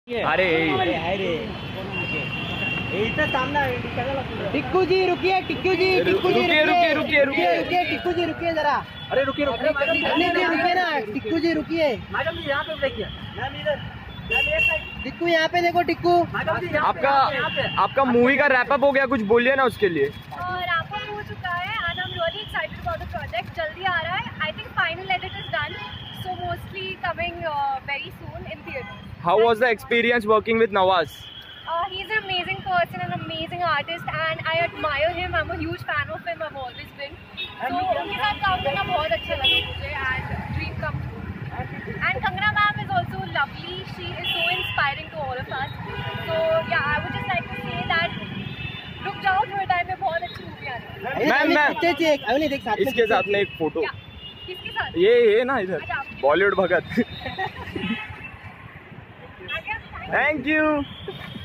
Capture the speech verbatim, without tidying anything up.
अरे टिक्कू जी रुकिए, टिक्कू जी, टिक्कू जी रुकिए रुकिए रुकिए रुकिए रुकिए, टिक्कू जी रुकिए जरा। अरे रुकिए रुकिए रुकिए ना टिक्कू जी, रुकिए। मैडम जी यहाँ पे देखिए, टिक्कू यहाँ पे देखो, टिक्कू। आपका आपका मूवी का रैप अप हो गया, कुछ बोलिए ना उसके लिए। रैप अप हो चुका है and I am really excited about the project. जल्दी आ रहा है। I think final edit is done, so mostly coming very soon in theatres. How was the experience working with Nawaz? Uh, he's an amazing person, an amazing artist, and I admire him. I'm a huge fan of him. I've always been. So उनके साथ काम करना बहुत अच्छा लगा मुझे and dream come true. And Kangana ma'am is also lovely. She is so inspiring to all of us. So yeah, I would just like to say that रुक जाओ थोड़े टाइम में बहुत अच्छी मूवी आ रही है। मैम मैम देख साथ इसके साथ में एक फोटो, किसके साथ? ये ये ना इधर बॉलीवुड भगत। Thank you.